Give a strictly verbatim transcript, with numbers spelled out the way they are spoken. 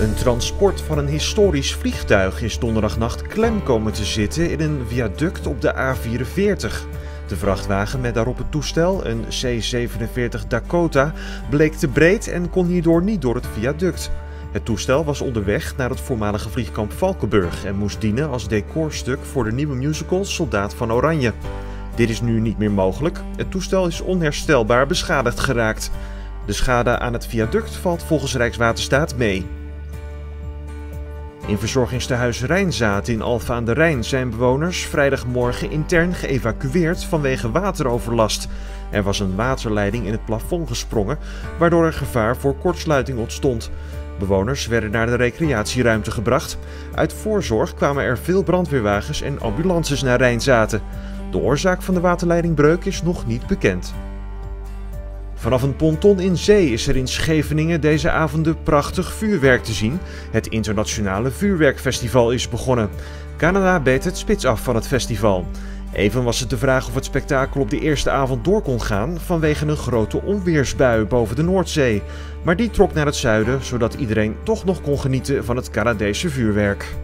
Een transport van een historisch vliegtuig is donderdagnacht klem komen te zitten in een viaduct op de A vierenveertig. De vrachtwagen met daarop het toestel, een C zevenenveertig Dakota, bleek te breed en kon hierdoor niet door het viaduct. Het toestel was onderweg naar het voormalige vliegkamp Valkenburg en moest dienen als decorstuk voor de nieuwe musical Soldaat van Oranje. Dit is nu niet meer mogelijk. Het toestel is onherstelbaar beschadigd geraakt. De schade aan het viaduct valt volgens Rijkswaterstaat mee. In verzorgingstehuis Rijnzaad in Alphen aan de Rijn zijn bewoners vrijdagmorgen intern geëvacueerd vanwege wateroverlast. Er was een waterleiding in het plafond gesprongen, waardoor er gevaar voor kortsluiting ontstond. Bewoners werden naar de recreatieruimte gebracht. Uit voorzorg kwamen er veel brandweerwagens en ambulances naar Rijnzaten. De oorzaak van de waterleidingbreuk is nog niet bekend. Vanaf een ponton in zee is er in Scheveningen deze avonden prachtig vuurwerk te zien. Het internationale vuurwerkfestival is begonnen. Canada beet het spits af van het festival. Even was het de vraag of het spektakel op de eerste avond door kon gaan vanwege een grote onweersbui boven de Noordzee. Maar die trok naar het zuiden, zodat iedereen toch nog kon genieten van het Canadese vuurwerk.